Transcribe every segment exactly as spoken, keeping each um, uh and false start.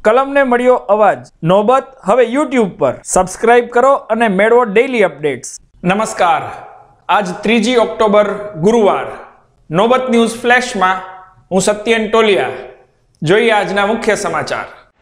કલમને મળ્યો અવાજ. નોબત હવે યુટ્યુબ પર. સબસ્ક્રાઇબ કરો અને મેળવો ડેઇલી અપડેટ્સ. નમસ્કાર. આજ ત્રીજી ઓક્ટોબર ગુરુવાર. નોબત ન્યૂઝ ફ્લેશમાં હું સત્યેન ટોલિયા. જોઈએ આજના મુખ્ય સમાચાર.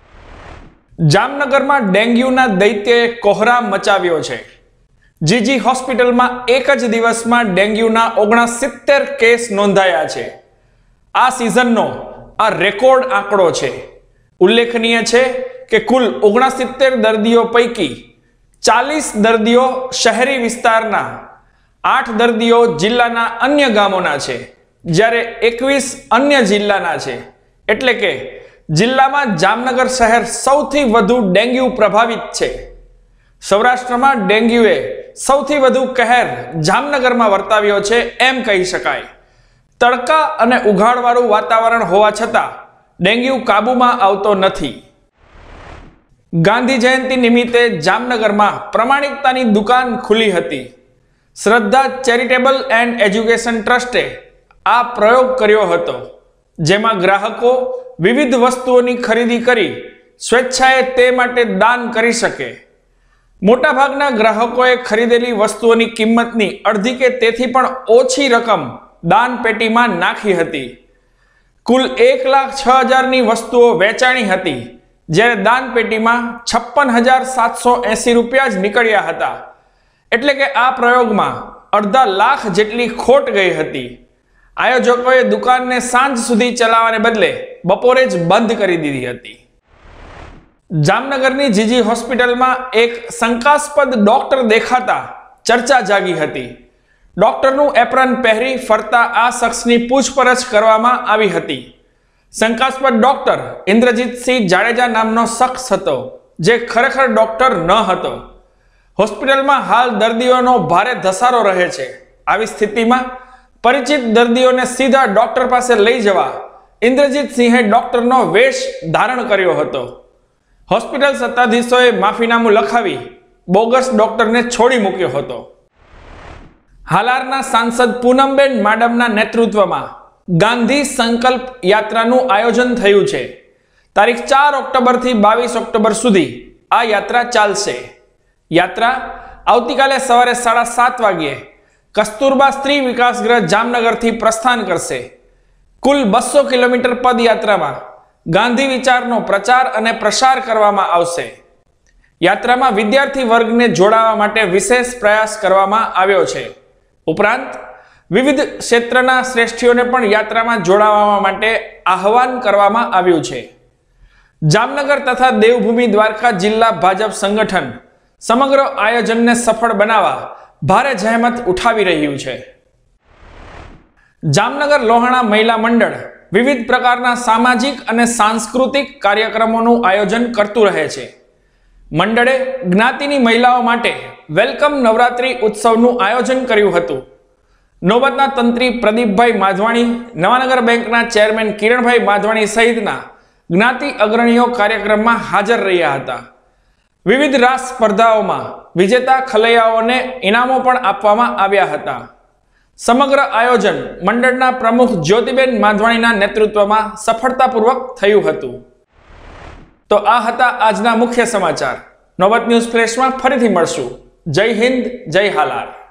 જામનગરમાં ડેન્ગ્યુના દૈત્યએ કોહરામ મચાવ્યો છે. જીજી હોસ્પિટલમાં એક જ દિવસમાં ડેન્ગ્યુના ઓગણસિત્તેર કેસ નોંધાયા છે. આ સિઝનનો આ રેકોર્ડ આંકડો છે. ઉલ્લેખનીય છે કે કુલ ઓગણસિત્તેર દર્દીઓ પૈકી ચાલીસ દર્દીઓ શહેરી વિસ્તારના, આઠ દર્દીઓ જિલ્લાના અન્ય ગામોના છે, જ્યારે એકવીસ અન્ય જિલ્લાના છે. એટલે કે જિલ્લામાં જામનગર શહેર સૌથી વધુ ડેન્ગ્યુ પ્રભાવિત છે. સૌરાષ્ટ્રમાં ડેન્ગ્યુએ સૌથી વધુ કહેર જામનગરમાં વર્તાવ્યો છે એમ કહી શકાય. તડકા અને ઉઘાડવાળું વાતાવરણ હોવા છતાં ડેન્ગ્યુ કાબૂમાં આવતો નથી. ગાંધી જયંતિ નિમિત્તે જામનગરમાં પ્રમાણિકતાની દુકાન ખુલી હતી. શ્રદ્ધા ચેરિટેબલ એન્ડ એજ્યુકેશન ટ્રસ્ટે આ પ્રયોગ કર્યો હતો, જેમાં ગ્રાહકો વિવિધ વસ્તુઓની ખરીદી કરી સ્વેચ્છાએ તે માટે દાન કરી શકે. મોટાભાગના ગ્રાહકોએ ખરીદેલી વસ્તુઓની કિંમતની અડધી કે તેથી પણ ઓછી રકમ દાન પેટીમાં નાખી હતી. કુલ એક લાખ છ હજારની વસ્તુઓ વેચાણી હતી, જ્યારે દાન પેટીમાં છપ્પન હજાર સાતસો એસી રૂપિયા જ નીકળ્યા હતા. એટલે કે આ પ્રયોગમાં અડધા લાખ જેટલી ખોટ ગઈ હતી. આયોજકોએ દુકાનને સાંજ સુધી ચલાવવાને બદલે બપોરે જ બંધ કરી દીધી હતી. જામનગરની જીજી હોસ્પિટલમાં એક શંકાસ્પદ ડોક્ટર દેખાતા ચર્ચા જાગી હતી. ડોક્ટરનું એપ્રન પહેરી ફરતા આ શખ્સની પૂછપરછ કરવામાં આવી હતી. શંકાસ્પદ ડોક્ટર ઇન્દ્રજીતસિંહ જાડેજા નામનો શખ્સ હતો, જે ખરેખર ડોક્ટર ન હતો. હોસ્પિટલમાં હાલ દર્દીઓનો ભારે ધસારો રહે છે. આવી સ્થિતિમાં પરિચિત દર્દીઓને સીધા ડોક્ટર પાસે લઈ જવા ઇન્દ્રજીતસિંહે ડોક્ટરનો વેશ ધારણ કર્યો હતો. હોસ્પિટલ સત્તાધીશોએ માફીનામું લખાવી બોગસ ડોક્ટરને છોડી મૂક્યો હતો. હાલારના સાંસદ પૂનમબેન માડમના નેતૃત્વમાં ગાંધી સંકલ્પ યાત્રાનું આયોજન થયું છે. તારીખ ચાર ઓક્ટોબરથી બાવીસ ઓક્ટોબર સુધી આ યાત્રા ચાલશે. યાત્રા આવતીકાલે સવારે સાડા સાત વાગ્યે કસ્તુરબા સ્ત્રી વિકાસ ગૃહ જામનગરથી પ્રસ્થાન કરશે. કુલ બસો કિલોમીટર પદયાત્રામાં ગાંધી વિચારનો પ્રચાર અને પ્રસાર કરવામાં આવશે. યાત્રામાં વિદ્યાર્થી વર્ગને જોડાવા માટે વિશેષ પ્રયાસ કરવામાં આવ્યો છે. ઉપરાંત વિવિધ ક્ષેત્રના શ્રેષ્ઠીઓને પણ યાત્રામાં જોડાવા માટે આહવાન કરવામાં આવ્યું છે. જામનગર તથા દેવભૂમિ દ્વારકા જિલ્લા ભાજપ સંગઠન સમગ્ર આયોજનને સફળ બનાવવા ભારે જહેમત ઉઠાવી રહ્યું છે. જામનગર લોહાણા મહિલા મંડળ વિવિધ પ્રકારના સામાજિક અને સાંસ્કૃતિક કાર્યક્રમોનું આયોજન કરતું રહે છે. મંડળે જ્ઞાતિની મહિલાઓ માટે વેલકમ નવરાત્રી ઉત્સવનું આયોજન કર્યું હતું. નોબતના તંત્રી પ્રદીપભાઈ માધવાણી, નવાનગર બેંકના ચેરમેન કિરણભાઈ માધવાણી સહિતના જ્ઞાતિ અગ્રણીઓ કાર્યક્રમમાં હાજર રહ્યા હતા. વિવિધ રાસ સ્પર્ધાઓમાં વિજેતા ખલૈયાઓને ઇનામો પણ આપવામાં આવ્યા હતા. સમગ્ર આયોજન મંડળના પ્રમુખ જ્યોતિબેન માધવાણીના નેતૃત્વમાં સફળતાપૂર્વક થયું હતું. તો આ હતા આજના મુખ્ય સમાચાર. નોબત ન્યૂઝ ફ્લેશમાં ફરીથી મળશું. જય હિન્દ, જય હાલાર.